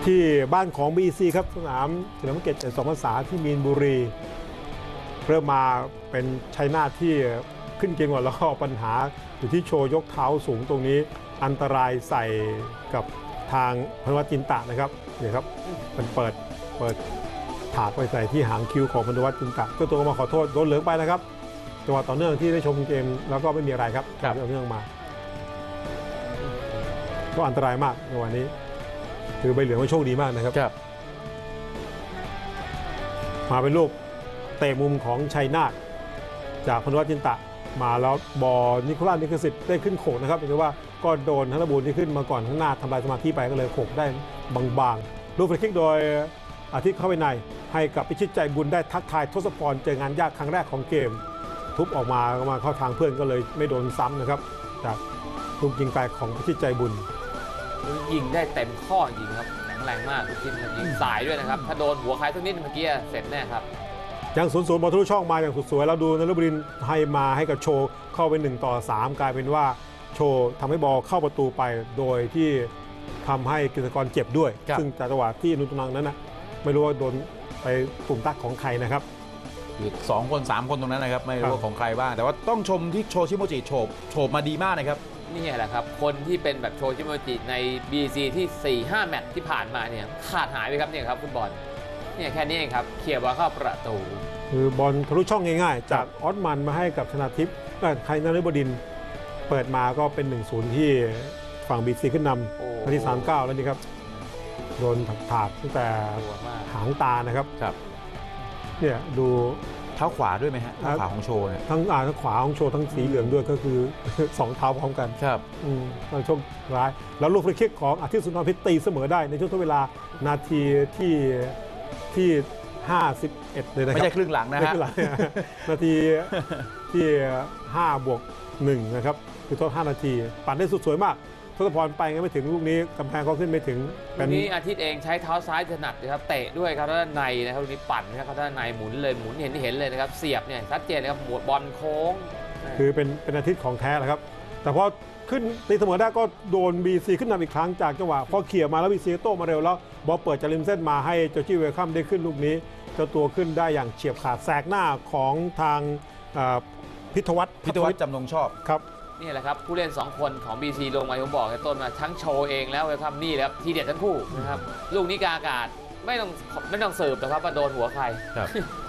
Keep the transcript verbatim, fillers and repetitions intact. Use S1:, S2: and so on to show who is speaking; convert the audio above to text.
S1: ที่บ้านของ บี ซี ครับสนามเฉลิมพระเกียรติสองพรรษาที่มีนบุรีเริ่มมาเป็นชัยนาทที่ขึ้นเกมก่อนแล้วก็ปัญหาอยู่ที่โชว์ยกเท้าสูงตรงนี้อันตรายใส่กับทางพนวัตจินตะนะครับเนี่ยครับมันเปิดเปิดถากไปใส่ที่หางคิ้วของพนวัตจินตะเจ้าตัวก็มาขอโทษโดนเหลืองไปนะครับจังหวะต่อเนื่องที่ได้ชมเกมแล้วก็ไม่มีอะไรครับต่อเนื่องมาก็อันตรายมากในวันนี้ถือใบเหลืองไม่โชคดีมากนะครับมาเป็นลูกเตะมุมของชัยนาทจากพนวัตจินตะมาแล้วบอลนิโคลัสนิคสิตได้ขึ้นโขกนะครับถือว่าก็โดนธนบูรณ์ที่ขึ้นมาก่อนข้างหน้าทำลายสมาธิไปก็เลยโขกได้บางๆลูกฟรีคิกโดยอาทิตย์เข้าไปในให้กับพิชิตใจบุญได้ทักทายทศพรเจองานยากครั้งแรกของเกมทุบออกมามาเข้าทางเพื่อนก็เลยไม่โดนซ้ำนะครับจากลูกยิงไกลของพิชิตใจบุญ
S2: ยิงได้เต็มข้อจริงครับแข็งแรงมากลูกทีมยิงสายด้วยนะครับถ้าโดนหัวใครสักนิดเมื่อกี้เสร็จแน่ครับ
S1: ยังศูนย์ศูนย์บอลทะลุช่องมาอย่างสุดสวยแล้วดูนฤบดินให้มาให้กับโชว์เข้าไปหนึ่งต่อสามกลายเป็นว่าโชว์ทำให้บอลเข้าประตูไปโดยที่ทำให้กฤษกรเจ็บด้วยซึ่งจากจังหวะที่นุตุนังนั้นนะไม่รู้ว่าโดนไปปุ่มตักของใครนะครับ
S3: อยู่สองคนสามคนตรงนั้นนะครับไม่รู้ว่าของใครบ้างแต่ว่าต้องชมที่โชชิโมจิโฉบโฉบมาดีมากนะครับ
S2: นี่แหละครับคนที่เป็นแบบโชชิโมจิใน บี ซี ที่ สี่ห้า แมตช์ที่ผ่านมาเนี่ยขาดหายไปครับเนี่ยครับฟุตบอลเนี่ยแค่นี้เองครับเคลียร์บอลเข้าประตู
S1: คือบอลทะลุช่องง่ายๆจากออสมันมาให้กับชนาทิพย์ใครนฤบดินเปิดมาก็เป็น หนึ่งศูนย์ ที่ฝั่ง บี ซี ขึ้นนำนาทีสามสิบเก้าแล้วนี่ครับโดนถากตั้งแต่หางตานะครับเนี่ยดู
S3: เท้าขวาด้วยไหมฮะเท้าขวาของโชว์เนี่ย
S1: ทั้งอ่าทั้งขวาของโชว์ทั้งสีเหลืองด้วยก็คือสองเท้าพร้อมกัน
S3: ครับ
S1: อืมโชคร้ายแล้วลูกฟรีคิกของอาทิตย์สุนทรพิษตีเสมอได้ในช่วงทดเวลานาทีที่ที่ห้าสิบเอ็ดเลยนะครับ
S3: ไม่ใช่ครึ่งหลังนะฮะ
S1: นาทีที่ห้าบวกหนึ่งนะครับคือทดห้านาทีปั่นได้สุดสวยมากทศพรไปงั้นไม่ถึงลูกนี้กำแพงเขาขึ้นไม่ถึง
S2: ลูกนี้อาทิตย์เองใช้เท้าซ้ายถนัดนะครับเตะด้วยครับด้านในนะครับลูกนี้ปั่นนะครับด้านในหมุนเลยหมุนเห็นเห็นเลยนะครับเสียบเนี่ยชัดเจนเลยครับหมวดบอลโค้ง
S1: คือเป็นเป็นอาทิตย์ของแท้แหละครับแต่พอขึ้นตีเสมอได้ก็โดน บี ซี ขึ้นนำอีกครั้งจากจังหวะพอเขี่ยมาแล้ว บี ซี โต้มาเร็วแล้วบอลเปิดจากริมเส้นมาให้โจจี้เวลคัมได้ขึ้นลูกนี้เจ้าตัวขึ้นได้อย่างเฉียบขาดแสกหน้าของทางพิทวัฒน์
S3: พิทวัฒน์จำนงชอบ
S1: ครับ
S2: นี่แหละครับผู้เล่นสองคนของ บี ซี ลงมาผมบอกให้ต้นมาทั้งโชว์เองแล้วครับนี่แหละทีเด็ดทั้งคู่นะครับลูกนี้กาอากาศไม่ต้องไม่ต้องเสิร์ฟนะครับว่าโดนหัวใคร